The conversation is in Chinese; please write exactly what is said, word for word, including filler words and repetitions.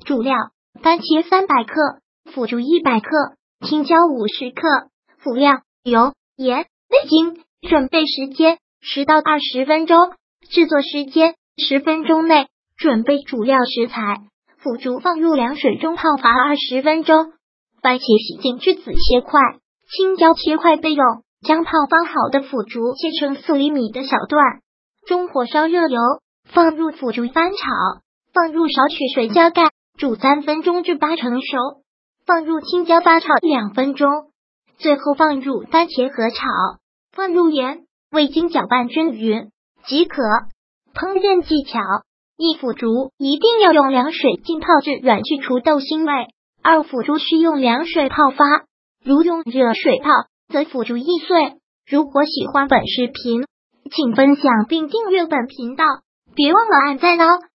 主料：番茄三百克，腐竹一百克，青椒五十克。辅料：油、盐、味精。准备时间：十到二十分钟。制作时间：十分钟内。准备主料食材：腐竹放入凉水中泡发二十分钟，番茄洗净去籽切块，青椒切块备用。将泡发好的腐竹切成四厘米的小段，中火烧热油，放入腐竹翻炒，放入少许水加盖，煮三分钟至八成熟。放入青椒发炒两分钟，最后放入番茄和炒，放入盐、味精搅拌均匀即可。烹饪技巧：一、腐竹一定要用凉水浸泡至软，去除豆腥味。二、腐竹需用凉水泡发，如用热水泡，则腐竹易碎。如果喜欢本视频，请分享并订阅本频道，别忘了按赞哦。